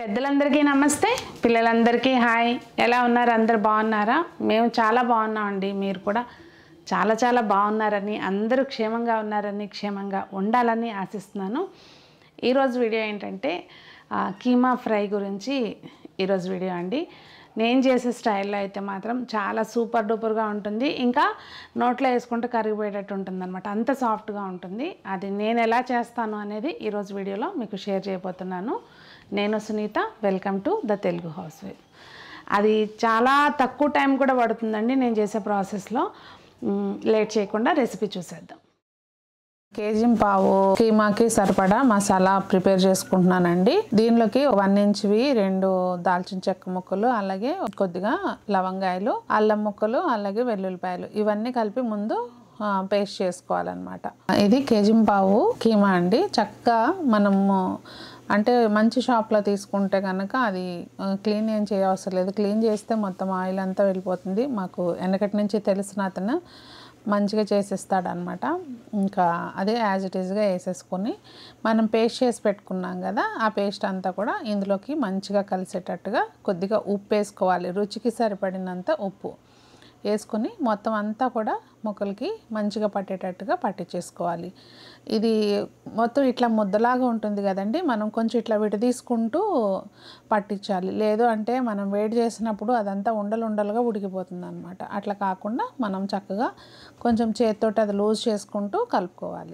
పెద్దలందరికీ నమస్తే, పిల్లలందరికీ హాయ్. ఎలా ఉన్నారు? అందరు బాగున్నారా? మేము చాలా బాగున్నామండి. మీరు కూడా చాలా చాలా బాగున్నారని, అందరూ క్షేమంగా ఉన్నారని, క్షేమంగా ఉండాలని ఆశిస్తున్నాను. ఈరోజు వీడియో ఏంటంటే కీమా ఫ్రై గురించి ఈరోజు వీడియో అండి. నేను చేసే స్టైల్లో అయితే మాత్రం చాలా సూపర్ డూపర్గా ఉంటుంది. ఇంకా నోట్లో వేసుకుంటే కరిగిపోయేటట్టు ఉంటుంది అనమాట. అంత సాఫ్ట్గా ఉంటుంది. అది నేను ఎలా చేస్తాను అనేది ఈరోజు వీడియోలో మీకు షేర్ చేయబోతున్నాను. నేను Sunita, welcome to the Telugu housewife. అది చాలా తక్కువ టైం కూడా పడుతుందండి నేను చేసే ప్రాసెస్లో. లేట్ చేయకుండా రెసిపీ చూసేద్దాం. కేజీ పావు కీమాకి సరిపడా మసాలా ప్రిపేర్ చేసుకుంటున్నానండి. దీనిలోకి 1 ఇంచ్వి 2 దాల్చిన చెక్క ముక్కలు, అలాగే కొద్దిగా లవంగాయలు, అల్లం ముక్కలు, అలాగే వెల్లుల్లిపాయలు ఇవన్నీ కలిపి ముందు పేస్ట్ చేసుకోవాలన్నమాట. ఇది కేజీ పావు కీమా అండి. చక్కగా మనము అంటే మంచి షాప్లో తీసుకుంటే కనుక అది క్లీన్ ఏం చేయవసరం లేదు. క్లీన్ చేస్తే మొత్తం ఆయిల్ అంతా వెళ్ళిపోతుంది. మాకు వెనకటి నుంచి తెలిసిన అతను మంచిగా చేసేస్తాడనమాట. ఇంకా అదే యాజ్ ఇట్ ఈస్గా వేసేసుకొని మనం పేస్ట్ చేసి పెట్టుకున్నాం కదా, ఆ పేస్ట్ అంతా కూడా ఇందులోకి మంచిగా కలిసేటట్టుగా కొద్దిగా ఉప్పు వేసుకోవాలి. రుచికి సరిపడినంత ఉప్పు వేసుకొని మొత్తం అంతా కూడా ముక్కలకి మంచిగా పట్టేటట్టుగా పట్టించేసుకోవాలి. ఇది మొత్తం ఇట్లా ముద్దలాగా ఉంటుంది కదండి, మనం కొంచెం ఇట్లా విడదీసుకుంటూ పట్టించాలి. లేదు అంటే మనం వేడి చేసినప్పుడు అదంతా ఉండలుగా ఉడికిపోతుంది అనమాట. అట్లా కాకుండా మనం చక్కగా కొంచెం చేతితోటి అది లూజ్ చేసుకుంటూ కలుపుకోవాలి.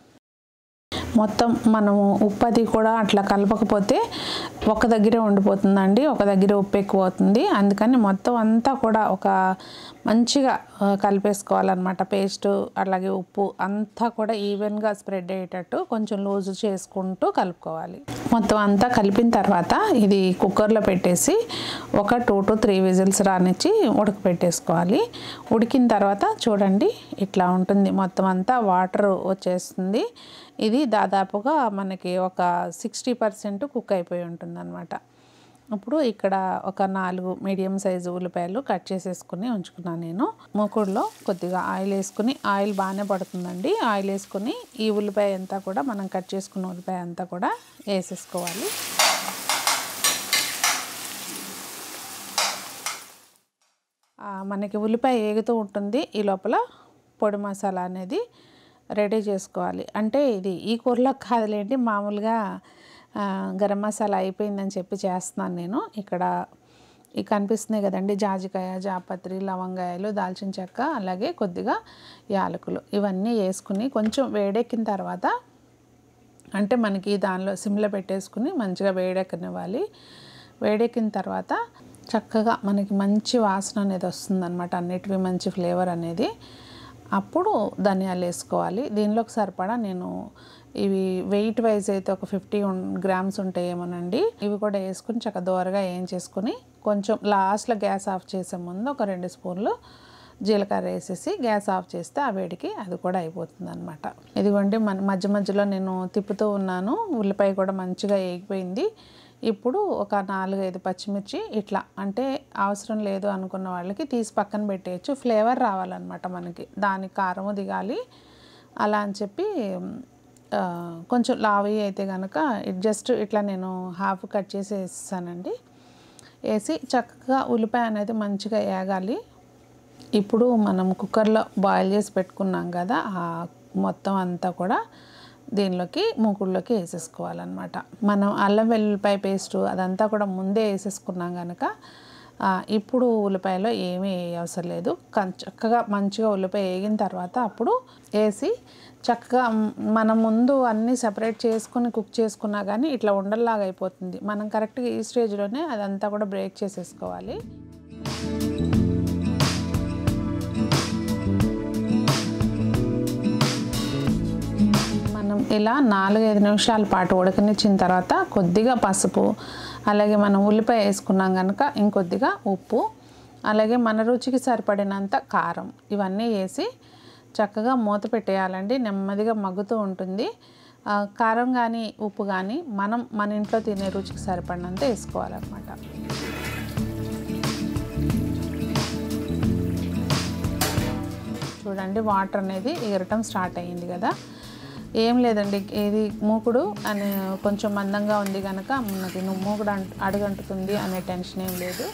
మొత్తం మనము ఉప్పు అది కూడా అట్లా కలపకపోతే ఒక దగ్గరే ఉండిపోతుందండి, ఒక దగ్గర ఉప్పు ఎక్కువ అవుతుంది. అందుకని మొత్తం అంతా కూడా ఒక మంచిగా కలిపేసుకోవాలన్నమాట. పేస్ట్ అలాగే ఉప్పు అంతా కూడా ఈవెన్గా స్ప్రెడ్ అయ్యేటట్టు కొంచెం లూజ్ చేసుకుంటూ కలుపుకోవాలి. మొత్తం అంతా కలిపిన తర్వాత ఇది కుక్కర్లో పెట్టేసి ఒక 2 to 3 విజిల్స్ రానిచ్చి ఉడకపెట్టేసుకోవాలి. ఉడికిన తర్వాత చూడండి ఇట్లా ఉంటుంది. మొత్తం అంతా వాటర్ వచ్చేస్తుంది. ఇది దాదాపుగా మనకి ఒక 60% కుక్ అయిపోయి ఉంటుంది అనమాట. ఇప్పుడు ఇక్కడ ఒక 4 మీడియం సైజు ఉల్లిపాయలు కట్ చేసేసుకుని ఉంచుకున్నాను నేను. మూకుడులో కొద్దిగా ఆయిల్ వేసుకుని, ఆయిల్ బాగానే పడుతుందండి, ఆయిల్ వేసుకుని ఈ ఉల్లిపాయ అంతా కూడా మనం కట్ చేసుకున్న ఉల్లిపాయ అంతా కూడా వేసేసుకోవాలి. మనకి ఉల్లిపాయ ఏగుతూ ఉంటుంది. ఈ లోపల పొడి మసాలా అనేది రెడీ చేసుకోవాలి. అంటే ఇది ఈ కూరలో కాదులేండి, మామూలుగా గరం మసాలా అయిపోయిందని చెప్పి చేస్తున్నాను నేను. ఇక్కడ ఇవి కనిపిస్తున్నాయి కదండి, జాజికాయ, జాపత్రి, లవంగాయలు, దాల్చిన చెక్క, అలాగే కొద్దిగా యాలకులు ఇవన్నీ వేసుకుని కొంచెం వేడెక్కిన తర్వాత, అంటే మనకి దానిలో సిమ్లో పెట్టేసుకుని మంచిగా వేడెక్కనివ్వాలి. వేడెక్కిన తర్వాత చక్కగా మనకి మంచి వాసన అనేది వస్తుందన్నమాట, అన్నిటివి మంచి ఫ్లేవర్ అనేది. అప్పుడు ధనియాలు వేసుకోవాలి. దీనిలోకి సరిపడా నేను ఇవి వెయిట్ వైజ్ అయితే ఒక 50 గ్రామ్స్ ఉంటాయేమోనండి. ఇవి కూడా వేసుకుని చక్కగా దోరగా వేయించేసుకుని కొంచెం లాస్ట్లో గ్యాస్ ఆఫ్ చేసే ముందు ఒక 2 స్పూన్లు జీలకర్ర వేసేసి గ్యాస్ ఆఫ్ చేస్తే ఆ వేడికి అది కూడా అయిపోతుంది అనమాట. ఇదిగోండి మధ్య మధ్యలో నేను తిప్పుతూ ఉన్నాను. ఉల్లిపాయ కూడా మంచిగా వేగిపోయింది. ఇప్పుడు ఒక 4-5 పచ్చిమిర్చి ఇట్లా, అంటే అవసరం లేదు అనుకున్న వాళ్ళకి తీసి పక్కన పెట్టేయచ్చు. ఫ్లేవర్ రావాలన్నమాట మనకి, దానికి కారము దిగాలి అలా అని చెప్పి. కొంచెం లావి అయితే కనుక జస్ట్ ఇట్లా నేను హాఫ్ కట్ చేసి వేసానండి. వేసి చక్కగా ఉల్లిపాయ అనేది మంచిగా వేగాలి. ఇప్పుడు మనం కుక్కర్లో బాయిల్ చేసి పెట్టుకున్నాం కదా, ఆ మొత్తం అంతా కూడా దీనిలోకి మూకుడులోకి వేసేసుకోవాలన్నమాట. మనం అల్లం వెల్లుల్లిపాయ పేస్టు అదంతా కూడా ముందే వేసేసుకున్నాం కనుక ఇప్పుడు ఉల్లిపాయలో ఏమీ అవసరం లేదు. చక్కగా మంచిగా ఉల్లిపాయ వేగిన తర్వాత అప్పుడు వేసి చక్కగా మనం ముందు అన్నీ సెపరేట్ చేసుకుని కుక్ చేసుకున్నా కానీ ఇట్లా ఉండల్లాగా అయిపోతుంది. మనం కరెక్ట్గా ఈ స్టేజ్లోనే అదంతా కూడా బ్రేక్ చేసేసుకోవాలి. మనం ఇలా 4-5 నిమిషాల పాటు ఉడకనిచ్చిన తర్వాత కొద్దిగా పసుపు, అలాగే మనం ఉల్లిపాయ వేసుకున్నాం కనుక ఇంకొద్దిగా ఉప్పు, అలాగే మన రుచికి సరిపడినంత కారం ఇవన్నీ వేసి చక్కగా మూత పెట్టేయాలండి. నెమ్మదిగా మగ్గుతూ ఉంటుంది. కారం కానీ ఉప్పు కానీ మన ఇంట్లో తినే రుచికి సరిపడినంత వేసుకోవాలన్నమాట. చూడండి వాటర్ అనేది ఎగరటం స్టార్ట్ అయ్యింది కదా. ఏం లేదండి, ఇది మూకుడు అని కొంచెం మందంగా ఉంది కనుక మనకి మూకుడు అడుగంటుతుంది అనే టెన్షన్ ఏం లేదు.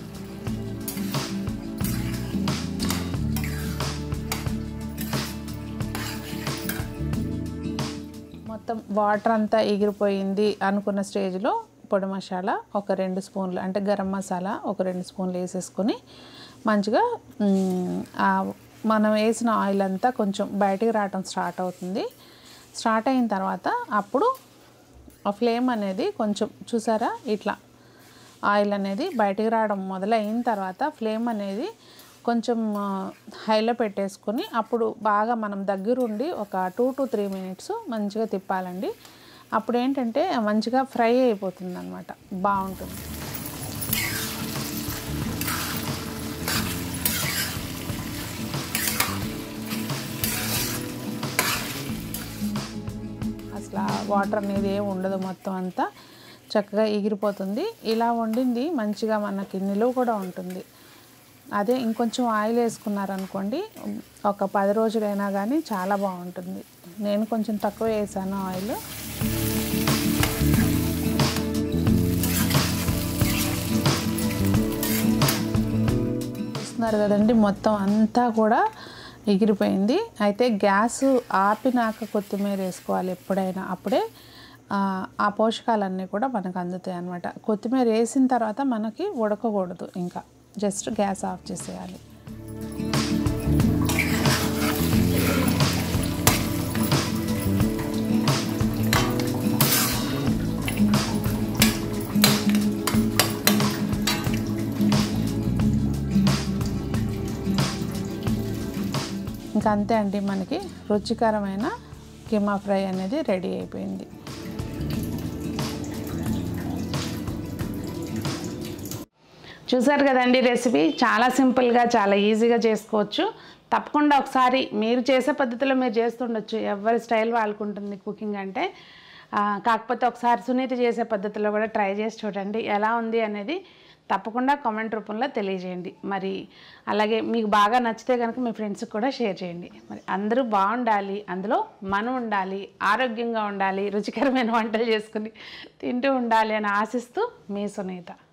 మొత్తం వాటర్ అంతా ఎగిరిపోయింది అనుకున్న స్టేజ్లో పొడి మసాలా ఒక 2 స్పూన్లు, అంటే గరం మసాలా ఒక 2 స్పూన్లు వేసేసుకొని మంచిగా మనం వేసిన ఆయిల్ అంతా కొంచెం బయటికి రావటం స్టార్ట్ అవుతుంది. స్టార్ట్ అయిన తర్వాత అప్పుడు ఆ ఫ్లేమ్ అనేది కొంచెం చూసారా, ఇట్లా ఆయిల్ అనేది బయటికి రావడం మొదలైన తర్వాత ఫ్లేమ్ అనేది కొంచెం హైలో పెట్టేసుకొని అప్పుడు బాగా మనం దగ్గరుండి ఒక 2 to 3 minutes మంచిగా తిప్పాలండి. అప్పుడు ఏంటంటే మంచిగా ఫ్రై అయిపోతుంది అన్నమాట, బాగుంటుంది. అసలు వాటర్ అనేది ఏమి ఉండదు, మొత్తం అంతా చక్కగా ఎగిరిపోతుంది. ఇలా వండింది మంచిగా మనకి నిలువ కూడా ఉంటుంది. అదే ఇంకొంచెం ఆయిల్ వేసుకున్నారనుకోండి, ఒక 10 రోజులైనా కానీ చాలా బాగుంటుంది. నేను కొంచెం తక్కువ వేసాను ఆయిల్. చూస్తున్నారు కదండి, మొత్తం అంతా కూడా ఎగిరిపోయింది. అయితే గ్యాస్ ఆపినాక కొత్తిమీర వేసుకోవాలి ఎప్పుడైనా, అప్పుడే ఆ పోషకాలన్నీ కూడా మనకు అందుతాయి అన్నమాట. కొత్తిమీర వేసిన తర్వాత మనకి ఉడకకూడదు, ఇంకా జస్ట్ గ్యాస్ ఆఫ్ చేసేయాలి. ఇంకా అంతే అండి, మనకి రుచికరమైన కీమా ఫ్రై అనేది రెడీ అయిపోయింది. చూసారు కదండి, రెసిపీ చాలా సింపుల్గా చాలా ఈజీగా చేసుకోవచ్చు. తప్పకుండా ఒకసారి మీరు చేసే పద్ధతిలో మీరు చేస్తుండొచ్చు, ఎవరి స్టైల్ వాళ్ళకు ఉంటుంది కుకింగ్ అంటే. కాకపోతే ఒకసారి సునీత చేసే పద్ధతిలో కూడా ట్రై చేసి చూడండి, ఎలా ఉంది అనేది తప్పకుండా కామెంట్ రూపంలో తెలియజేయండి. మరి అలాగే మీకు బాగా నచ్చితే కనుక మీ ఫ్రెండ్స్కి కూడా షేర్ చేయండి. మరి అందరూ బాగుండాలి, అందులో మనం ఉండాలి, ఆరోగ్యంగా ఉండాలి, రుచికరమైన వంటలు చేసుకుని తింటూ ఉండాలి అని ఆశిస్తూ మీ సునీత.